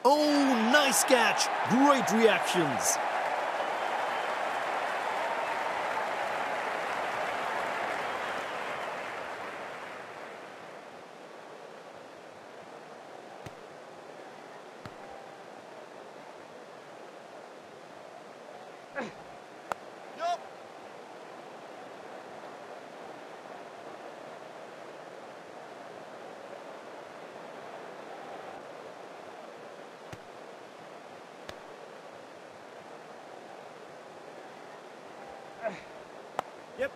Oh, nice catch. Great reactions. Yep.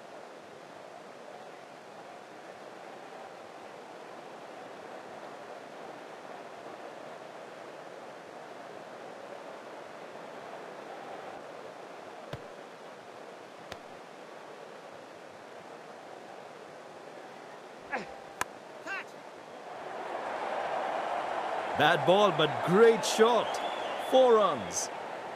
Bad ball, but great shot. 4 runs.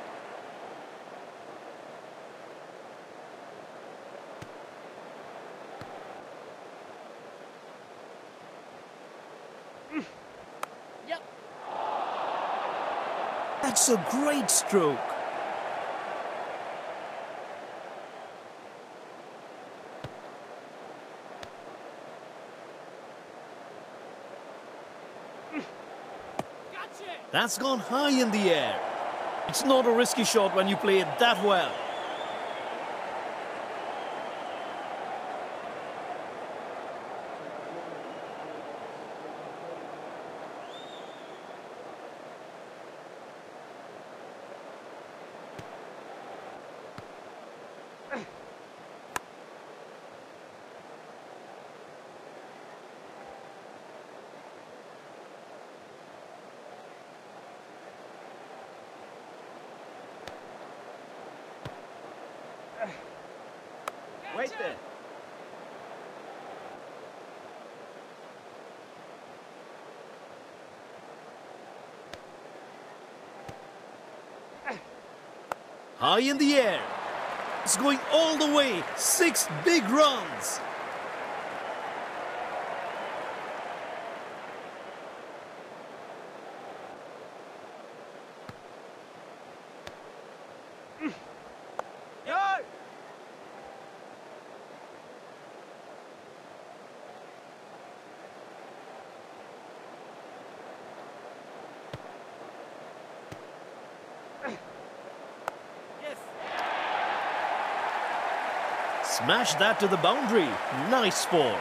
Yep. That's a great stroke. Gotcha. That's gone high in the air. It's not a risky shot when you play it that well. Wait there. High in the air. It's going all the way. 6 big runs. Go! Yes. Smash that to the boundary. Nice ball.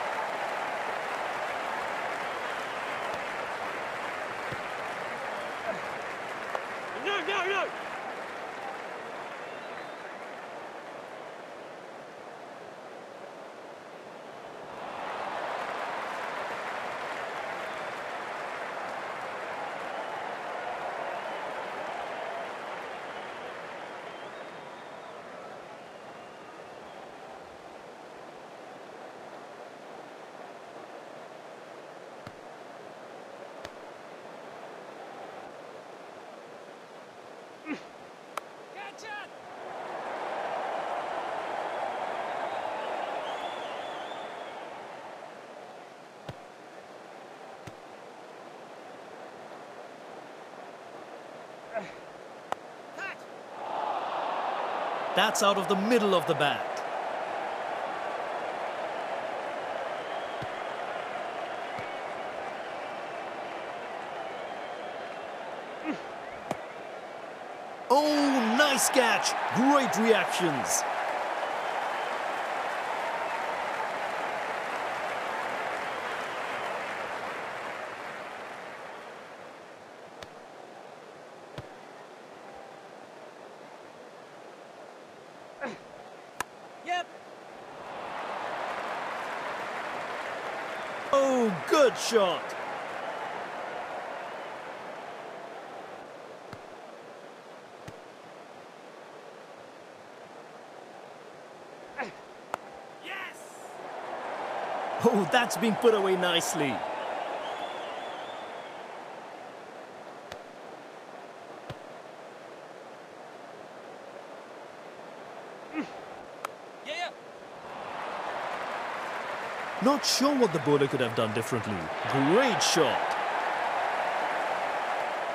No, no, no! Gotcha! Hot! That's out of the middle of the bat. Oh, nice catch. Great reactions. Yep. Oh, good shot. Yes! Oh, that's been put away nicely. Yeah. Not sure what the bowler could have done differently. Great shot.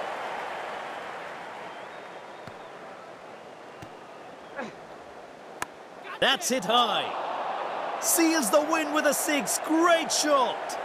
That's hit high. Seals the win with a six. Great shot.